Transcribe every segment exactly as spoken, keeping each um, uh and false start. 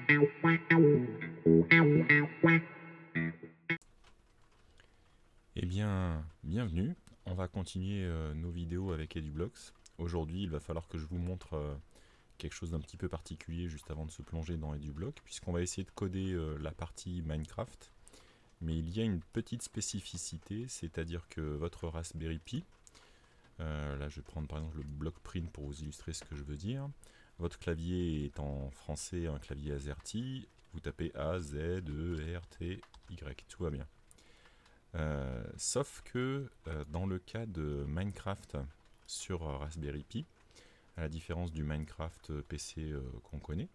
Eh bien, bienvenue. On va continuer euh, nos vidéos avec EduBlocks. Aujourd'hui, il va falloir que je vous montre euh, quelque chose d'un petit peu particulier juste avant de se plonger dans EduBlocks, puisqu'on va essayer de coder euh, la partie Minecraft. Mais il y a une petite spécificité, c'est-à-dire que votre Raspberry Pi, euh, là je vais prendre par exemple le bloc print pour vous illustrer ce que je veux dire. Votre clavier est en français un clavier AZERTY, vous tapez A, Z, E, R, T, Y, tout va bien. Euh, sauf que euh, dans le cas de Minecraft sur euh, Raspberry Pi, à la différence du Minecraft P C euh, qu'on connaît,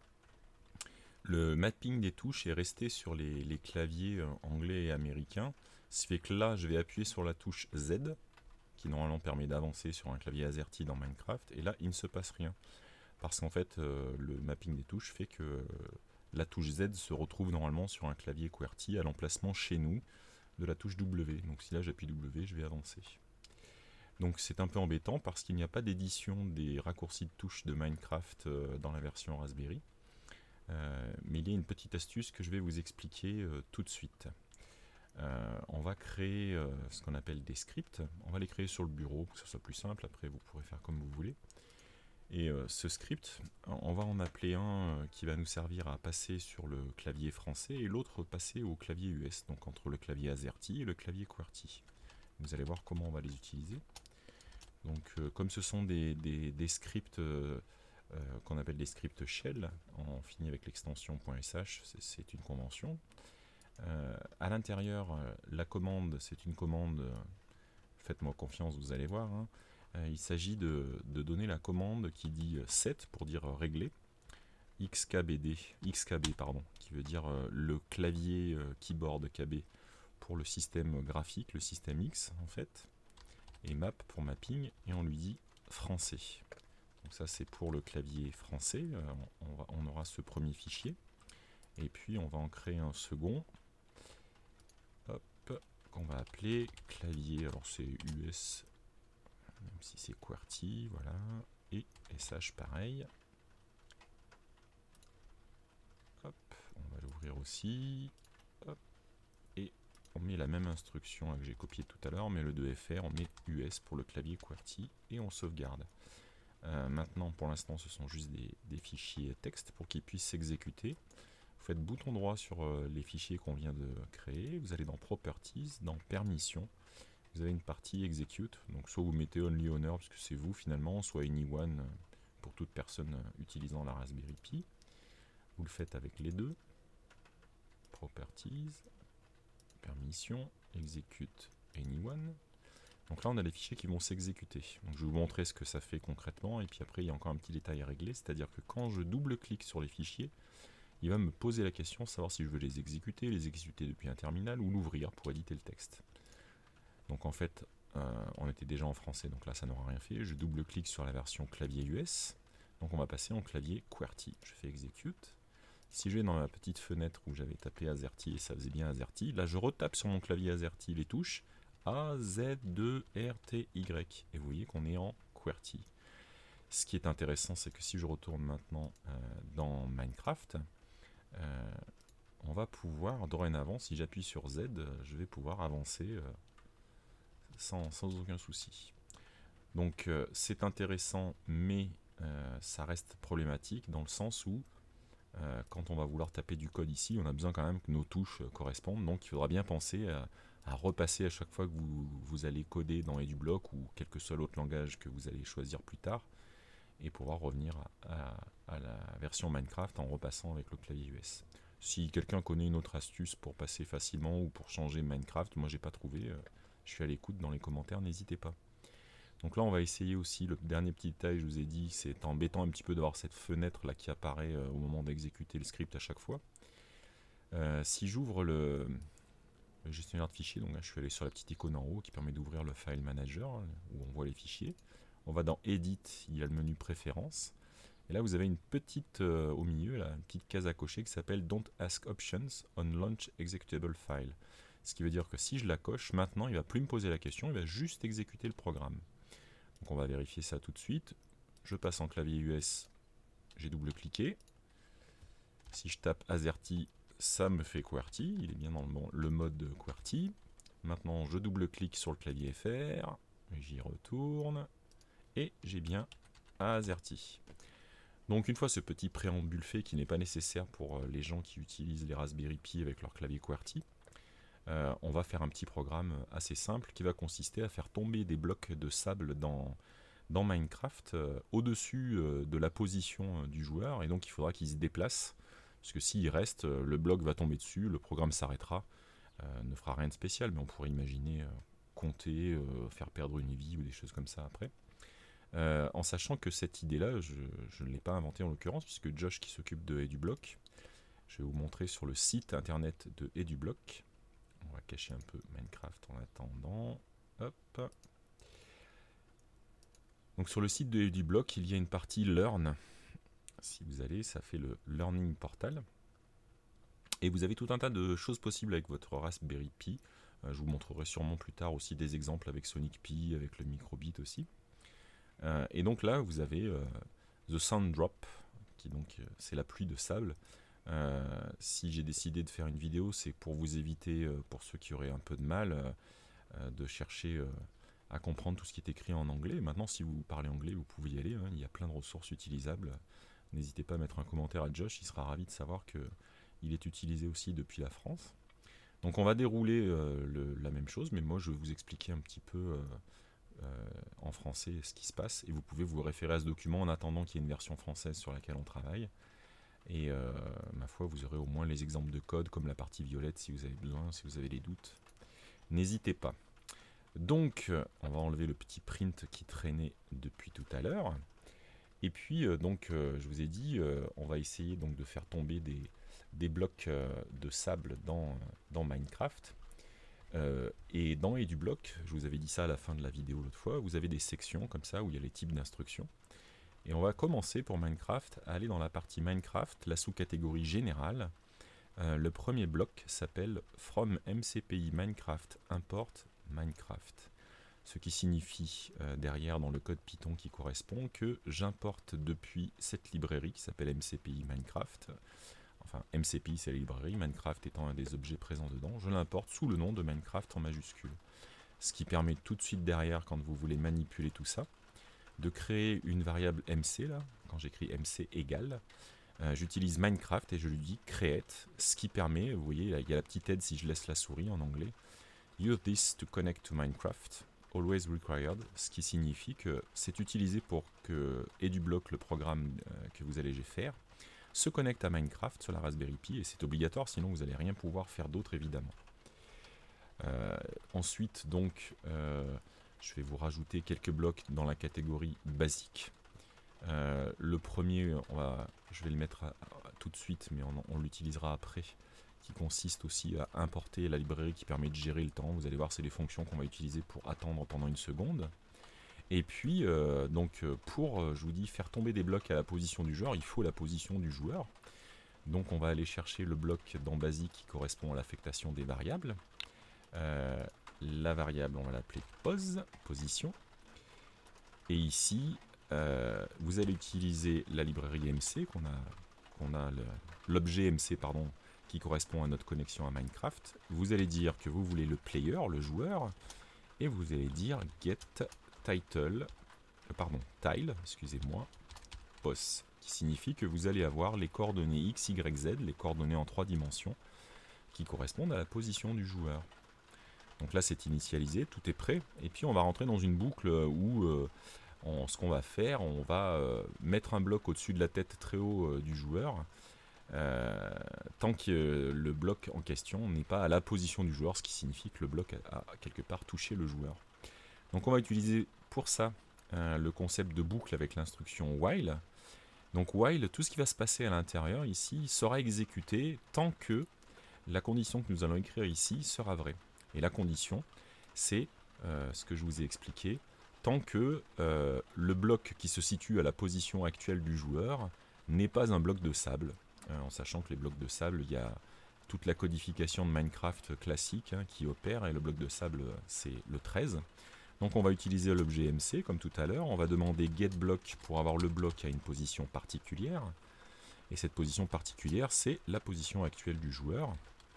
le mapping des touches est resté sur les, les claviers euh, anglais et américains, ce qui fait que là je vais appuyer sur la touche Z, qui normalement permet d'avancer sur un clavier AZERTY dans Minecraft, et là il ne se passe rien, parce qu'en fait euh, le mapping des touches fait que euh, la touche Z se retrouve normalement sur un clavier QWERTY à l'emplacement chez nous de la touche W. Donc si là j'appuie W, je vais avancer. Donc c'est un peu embêtant parce qu'il n'y a pas d'édition des raccourcis de touche de Minecraft euh, dans la version Raspberry. Euh, mais il y a une petite astuce que je vais vous expliquer euh, tout de suite. Euh, on va créer euh, ce qu'on appelle des scripts. On va les créer sur le bureau pour que ce soit plus simple. Après vous pourrez faire comme vous voulez. Et euh, ce script, on va en appeler un euh, qui va nous servir à passer sur le clavier français et l'autre passer au clavier U S, donc entre le clavier AZERTY et le clavier QWERTY. Vous allez voir comment on va les utiliser. Donc euh, comme ce sont des, des, des scripts euh, euh, qu'on appelle des scripts shell, on finit avec l'extension .sh, c'est une convention. Euh, à l'intérieur, euh, la commande, c'est une commande, euh, faites-moi confiance, vous allez voir, hein. Euh, il s'agit de, de donner la commande qui dit set pour dire euh, régler, xkbd, xkb pardon, qui veut dire euh, le clavier euh, keyboard K B pour le système graphique, le système X en fait, et map pour mapping, et on lui dit français. Donc ça c'est pour le clavier français, euh, on, va, on aura ce premier fichier, et puis on va en créer un second, hop, qu'on va appeler clavier, alors c'est U S, même si c'est QWERTY, voilà, et S H pareil. Hop, on va l'ouvrir aussi, hop, et on met la même instruction que j'ai copiée tout à l'heure, mais le deux F R, on met U S pour le clavier QWERTY, et on sauvegarde. Euh, maintenant, pour l'instant, ce sont juste des, des fichiers texte pour qu'ils puissent s'exécuter. Vous faites bouton droit sur euh, les fichiers qu'on vient de créer, vous allez dans Properties, dans Permissions, vous avez une partie Execute, donc soit vous mettez Only Owner, parce que c'est vous finalement, soit Anyone pour toute personne utilisant la Raspberry Pi. Vous le faites avec les deux. Properties, Permissions, Execute Anyone. Donc là on a les fichiers qui vont s'exécuter. Donc je vais vous montrer ce que ça fait concrètement, et puis après il y a encore un petit détail à régler, c'est-à-dire que quand je double-clique sur les fichiers, il va me poser la question de savoir si je veux les exécuter, les exécuter depuis un terminal ou l'ouvrir pour éditer le texte. Donc en fait, euh, on était déjà en français, donc là ça n'aura rien fait. Je double-clique sur la version clavier U S, donc on va passer en clavier QWERTY. Je fais Execute. Si je vais dans la petite fenêtre où j'avais tapé AZERTY et ça faisait bien AZERTY, là je retape sur mon clavier AZERTY les touches A, Z, deux, R, T, Y. Et vous voyez qu'on est en QWERTY. Ce qui est intéressant, c'est que si je retourne maintenant euh, dans Minecraft, euh, on va pouvoir, dorénavant, si j'appuie sur Z, je vais pouvoir avancer euh, sans, sans aucun souci. Donc euh, c'est intéressant, mais euh, ça reste problématique dans le sens où euh, quand on va vouloir taper du code ici, on a besoin quand même que nos touches correspondent, donc il faudra bien penser à, à repasser à chaque fois que vous, vous allez coder dans EduBlock ou quel que soit l'autre langage que vous allez choisir plus tard, et pouvoir revenir à, à, à la version Minecraft en repassant avec le clavier U S. Si quelqu'un connaît une autre astuce pour passer facilement ou pour changer Minecraft, moi j'ai pas trouvé, euh, je suis à l'écoute dans les commentaires, n'hésitez pas. Donc là on va essayer aussi, le dernier petit détail je vous ai dit, c'est embêtant un petit peu d'avoir cette fenêtre là qui apparaît euh, au moment d'exécuter le script à chaque fois. Euh, si j'ouvre le, le gestionnaire de fichiers, donc là je suis allé sur la petite icône en haut qui permet d'ouvrir le file manager, hein, où on voit les fichiers. On va dans Edit, il y a le menu Préférences. Et là, vous avez une petite, euh, au milieu, là, une petite case à cocher qui s'appelle Don't Ask Options on Launch Executable File. Ce qui veut dire que si je la coche, maintenant, il ne va plus me poser la question, il va juste exécuter le programme. Donc on va vérifier ça tout de suite. Je passe en clavier U S, j'ai double-cliqué. si je tape AZERTY, ça me fait QWERTY, il est bien dans le, bon, le mode QWERTY. Maintenant, je double-clique sur le clavier F R, j'y retourne, et j'ai bien AZERTY. Donc une fois ce petit préambule fait, qui n'est pas nécessaire pour les gens qui utilisent les Raspberry Pi avec leur clavier QWERTY, euh, on va faire un petit programme assez simple qui va consister à faire tomber des blocs de sable dans, dans Minecraft euh, au-dessus euh, de la position euh, du joueur, et donc il faudra qu'il se déplace, parce que s'il reste, euh, le bloc va tomber dessus, le programme s'arrêtera, euh, ne fera rien de spécial, mais on pourrait imaginer euh, compter, euh, faire perdre une vie ou des choses comme ça après. Euh, en sachant que cette idée-là, je, je ne l'ai pas inventée en l'occurrence, puisque Josh qui s'occupe de EduBlock, je vais vous montrer sur le site internet de EduBlock. On va cacher un peu Minecraft en attendant. Hop. Donc sur le site de EduBlock, il y a une partie Learn. Si vous allez, ça fait le Learning Portal. Et vous avez tout un tas de choses possibles avec votre Raspberry Pi. Euh, je vous montrerai sûrement plus tard aussi des exemples avec Sonic Pi, avec le Microbit aussi. Euh, et donc là, vous avez euh, The Sand Drop, qui donc euh, c'est la pluie de sable. Euh, si j'ai décidé de faire une vidéo, c'est pour vous éviter, euh, pour ceux qui auraient un peu de mal, euh, euh, de chercher euh, à comprendre tout ce qui est écrit en anglais. Maintenant, si vous parlez anglais, vous pouvez y aller, hein, il y a plein de ressources utilisables. N'hésitez pas à mettre un commentaire à Josh, il sera ravi de savoir qu'il est utilisé aussi depuis la France. Donc on va dérouler euh, le, la même chose, mais moi je vais vous expliquer un petit peu euh, euh, en français ce qui se passe, et vous pouvez vous référer à ce document en attendant qu'il y ait une version française sur laquelle on travaille. Et euh, ma foi, vous aurez au moins les exemples de code, comme la partie violette si vous avez besoin, si vous avez des doutes. N'hésitez pas. Donc, on va enlever le petit print qui traînait depuis tout à l'heure. Et puis, euh, donc, euh, je vous ai dit, euh, on va essayer donc de faire tomber des, des blocs euh, de sable dans, dans Minecraft. Euh, et dans EduBlock, je vous avais dit ça à la fin de la vidéo l'autre fois, vous avez des sections comme ça où il y a les types d'instructions. Et on va commencer pour Minecraft à aller dans la partie Minecraft, la sous-catégorie générale. Euh, le premier bloc s'appelle From M C P I Minecraft Import Minecraft. Ce qui signifie euh, derrière dans le code Python qui correspond que j'importe depuis cette librairie qui s'appelle M C P I Minecraft. Enfin, M C P I c'est la librairie, Minecraft étant un des objets présents dedans, je l'importe sous le nom de Minecraft en majuscule. Ce qui permet tout de suite derrière, quand vous voulez manipuler tout ça, de créer une variable M C, là, quand j'écris M C égale, euh, j'utilise Minecraft et je lui dis create, ce qui permet, vous voyez, il y a la petite aide si je laisse la souris en anglais, use this to connect to Minecraft, always required, ce qui signifie que c'est utilisé pour que EduBlock, le programme euh, que vous allez faire, se connecte à Minecraft sur la Raspberry Pi, et c'est obligatoire, sinon vous n'allez rien pouvoir faire d'autre évidemment. Euh, ensuite, donc, euh, je vais vous rajouter quelques blocs dans la catégorie basique. Euh, le premier, on va, je vais le mettre à, à, tout de suite, mais on, on l'utilisera après, qui consiste aussi à importer la librairie qui permet de gérer le temps. Vous allez voir, c'est les fonctions qu'on va utiliser pour attendre pendant une seconde. Et puis, euh, donc, pour, je vous dis, faire tomber des blocs à la position du joueur, il faut la position du joueur. Donc, on va aller chercher le bloc dans basique qui correspond à l'affectation des variables. Euh, la variable, on va l'appeler pose, position. Et ici, euh, vous allez utiliser la librairie M C, qu'on a, qu'on a l'objet M C, pardon, qui correspond à notre connexion à Minecraft. Vous allez dire que vous voulez le player, le joueur, et vous allez dire get title, euh, pardon, tile, excusez-moi, pos, qui signifie que vous allez avoir les coordonnées X, Y, Z, les coordonnées en trois dimensions, qui correspondent à la position du joueur. Donc là, c'est initialisé, tout est prêt. Et puis, on va rentrer dans une boucle où euh, on, ce qu'on va faire, on va euh, mettre un bloc au-dessus de la tête très haut euh, du joueur, euh, tant que euh, le bloc en question n'est pas à la position du joueur, ce qui signifie que le bloc a, a quelque part touché le joueur. Donc, on va utiliser pour ça euh, le concept de boucle avec l'instruction while. Donc, while, tout ce qui va se passer à l'intérieur ici sera exécuté tant que la condition que nous allons écrire ici sera vraie. Et la condition, c'est euh, ce que je vous ai expliqué, tant que euh, le bloc qui se situe à la position actuelle du joueur n'est pas un bloc de sable, euh, en sachant que les blocs de sable, il y a toute la codification de Minecraft classique hein, qui opère, et le bloc de sable, c'est le treize. Donc on va utiliser l'objet M C, comme tout à l'heure, on va demander getBlock pour avoir le bloc à une position particulière, Et cette position particulière, c'est la position actuelle du joueur.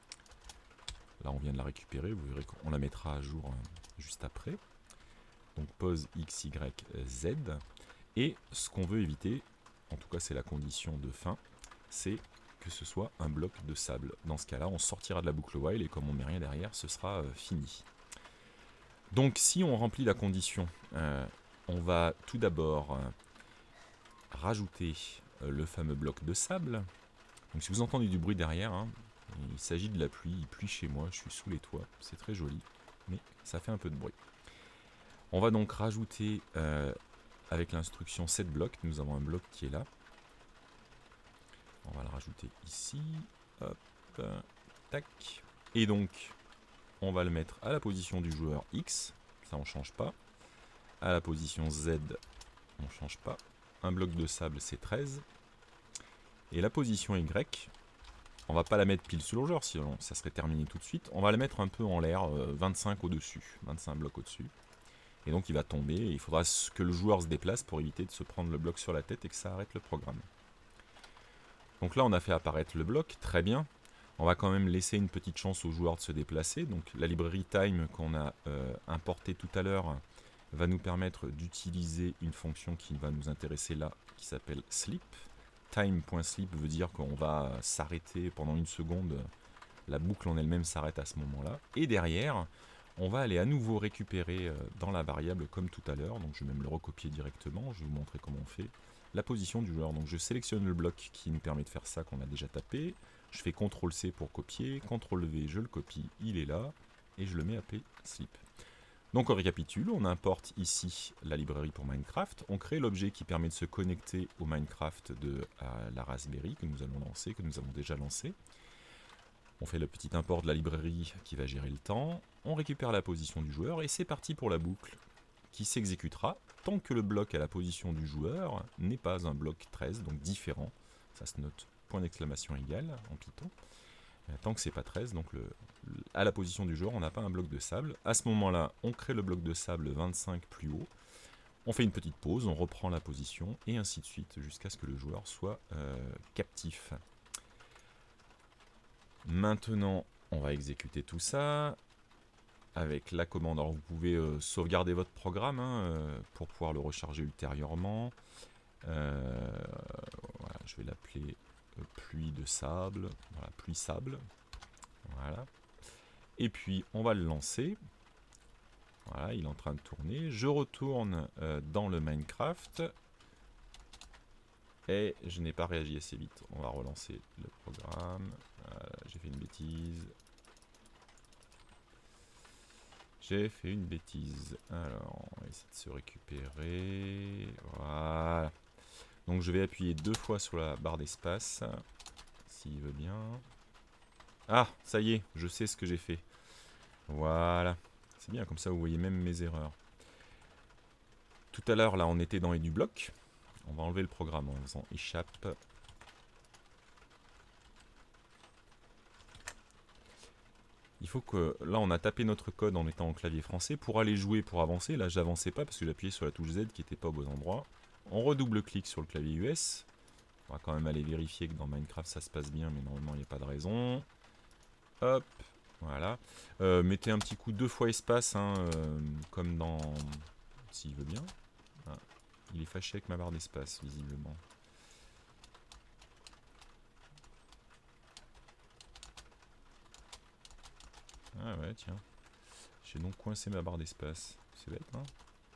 Là, on vient de la récupérer, vous verrez qu'on la mettra à jour juste après. Donc pose X, Y, Z. Et ce qu'on veut éviter, en tout cas c'est la condition de fin, c'est que ce soit un bloc de sable. Dans ce cas-là, on sortira de la boucle while et comme on met rien derrière, ce sera euh, fini. Donc si on remplit la condition, euh, on va tout d'abord euh, rajouter euh, le fameux bloc de sable. Donc si vous entendez du bruit derrière, hein, il s'agit de la pluie, il pluie chez moi, je suis sous les toits, c'est très joli, mais ça fait un peu de bruit. On va donc rajouter euh, avec l'instruction setBlock, nous avons un bloc qui est là. On va le rajouter ici, hop, euh, tac. Et donc, on va le mettre à la position du joueur X, ça on change pas. À la position Z, on change pas. Un bloc de sable c'est treize. Et la position Y, on va pas la mettre pile sur le joueur, sinon ça serait terminé tout de suite. On va la mettre un peu en l'air, euh, vingt-cinq au-dessus, vingt-cinq blocs au-dessus. Et donc il va tomber, et il faudra que le joueur se déplace pour éviter de se prendre le bloc sur la tête et que ça arrête le programme. Donc là on a fait apparaître le bloc, très bien. On va quand même laisser une petite chance au joueur de se déplacer. Donc la librairie time qu'on a euh, importée tout à l'heure va nous permettre d'utiliser une fonction qui va nous intéresser là, qui s'appelle sleep. Time.sleep veut dire qu'on va s'arrêter pendant une seconde, la boucle en elle-même s'arrête à ce moment-là. Et derrière, on va aller à nouveau récupérer dans la variable comme tout à l'heure, donc je vais même le recopier directement, je vais vous montrer comment on fait, la position du joueur. Donc je sélectionne le bloc qui nous permet de faire ça qu'on a déjà tapé, je fais contrôle C pour copier, contrôle V, je le copie, il est là, et je le mets appelé sleep. Donc on récapitule, on importe ici la librairie pour Minecraft, on crée l'objet qui permet de se connecter au Minecraft de euh, la Raspberry que nous allons lancer, que nous avons déjà lancé. On fait le petit import de la librairie qui va gérer le temps, on récupère la position du joueur et c'est parti pour la boucle qui s'exécutera tant que le bloc à la position du joueur n'est pas un bloc treize, donc différent, ça se note point d'exclamation égal en Python. Tant que c'est pas treize, donc le, le, à la position du joueur, on n'a pas un bloc de sable. À ce moment-là, on crée le bloc de sable vingt-cinq plus haut. On fait une petite pause, on reprend la position, et ainsi de suite, jusqu'à ce que le joueur soit euh, captif. Maintenant, on va exécuter tout ça avec la commande. Alors, vous pouvez euh, sauvegarder votre programme hein, euh, pour pouvoir le recharger ultérieurement. Euh, voilà, je vais l'appeler pluie de sable, voilà, pluie sable, voilà. Et puis on va le lancer. Voilà, il est en train de tourner. Je retourne euh, dans le Minecraft et je n'ai pas réagi assez vite. On va relancer le programme. Voilà, j'ai fait une bêtise. J'ai fait une bêtise. Alors, on va essayer de se récupérer. Voilà. Donc je vais appuyer deux fois sur la barre d'espace, s'il veut bien. Ah, ça y est, je sais ce que j'ai fait. Voilà. C'est bien, comme ça vous voyez même mes erreurs. Tout à l'heure, là, on était dans EduBlock. On va enlever le programme en faisant échappe. Il faut que... Là, on a tapé notre code en étant en clavier français. Pour aller jouer, pour avancer, là, j'avançais pas parce que j'appuyais sur la touche Z qui n'était pas au bon endroit. On redouble-clique sur le clavier U S. On va quand même aller vérifier que dans Minecraft ça se passe bien, mais normalement il n'y a pas de raison. Hop, voilà. Euh, mettez un petit coup deux fois espace, hein, euh, comme dans... S'il veut bien. Ah, il est fâché avec ma barre d'espace, visiblement. Ah ouais, tiens. J'ai donc coincé ma barre d'espace. C'est bête, hein.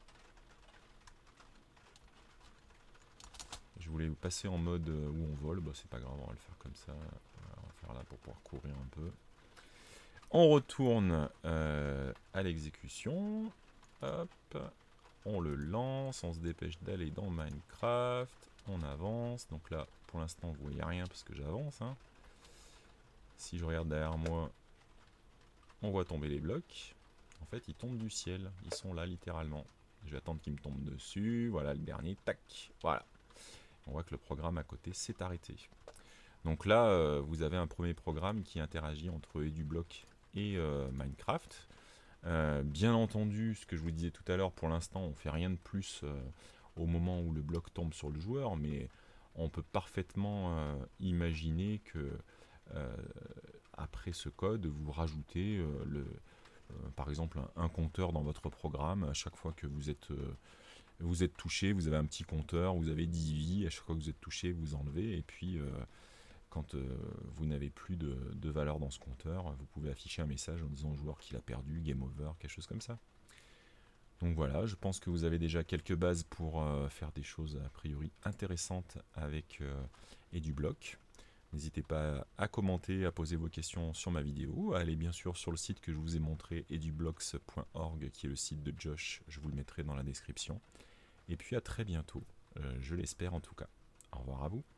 Je voulais passer en mode où on vole, bah c'est pas grave, on va le faire comme ça. On va faire là pour pouvoir courir un peu. On retourne euh, à l'exécution. Hop, on le lance, on se dépêche d'aller dans Minecraft. On avance. Donc là, pour l'instant, vous voyez rien parce que j'avance. Hein. Si je regarde derrière moi, on voit tomber les blocs. En fait, ils tombent du ciel. Ils sont là littéralement. Je vais attendre qu'ils me tombent dessus. Voilà le dernier. Tac. Voilà. On voit que le programme à côté s'est arrêté. Donc là, euh, vous avez un premier programme qui interagit entre EduBlock et euh, Minecraft. Euh, bien entendu, ce que je vous disais tout à l'heure, pour l'instant, on ne fait rien de plus euh, au moment où le bloc tombe sur le joueur, mais on peut parfaitement euh, imaginer que euh, après ce code, vous rajoutez euh, le, euh, par exemple un, un compteur dans votre programme. À chaque fois que vous êtes, euh, vous êtes touché, vous avez un petit compteur, vous avez dix vies, à chaque fois que vous êtes touché, vous enlevez, et puis euh, quand euh, vous n'avez plus de, de valeur dans ce compteur, vous pouvez afficher un message en disant au joueur qu'il a perdu, game over, quelque chose comme ça. Donc voilà, je pense que vous avez déjà quelques bases pour euh, faire des choses a priori intéressantes avec euh, EduBlock. N'hésitez pas à commenter, à poser vos questions sur ma vidéo, à aller bien sûr sur le site que je vous ai montré, edublocks point org, qui est le site de Josh, je vous le mettrai dans la description. Et puis à très bientôt, euh, je l'espère en tout cas. Au revoir à vous.